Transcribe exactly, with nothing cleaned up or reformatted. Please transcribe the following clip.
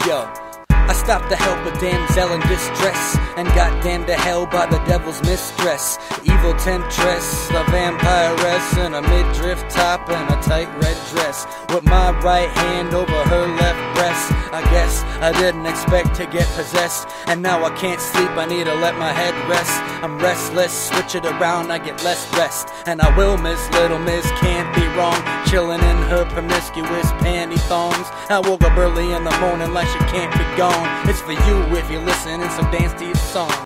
Yo, I stopped to help a damsel in distress, and got damned to hell by the devil's mistress. Evil temptress, a vampiress, in a midriff top and a tight red dress, with my right hand over her left breast. I guess I didn't expect to get possessed, and now I can't sleep, I need to let my head rest. I'm restless, switch it around, I get less rest, and I will miss little miss, can't be wrong, chilling in her promiscuous panty thongs. I woke up early in the morning like she can't be gone. It's for you if you're listening, so dance to your song.